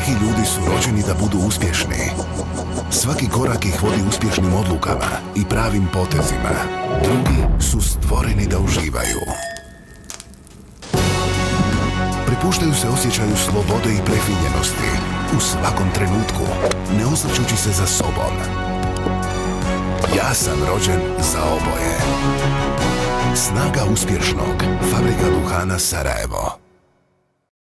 Neki ljudi su rođeni da budu uspješni. Svaki korak ih vodi uspješnim odlukama i pravim potezima. Drugi su stvoreni da uživaju. Prepuštaju se osjećaju slobode i prefinjenosti u svakom trenutku, ne osvrćući se za sobom. Ja sam rođen za oboje. Snaga uspješnog. Fabrika duhana Sarajevo.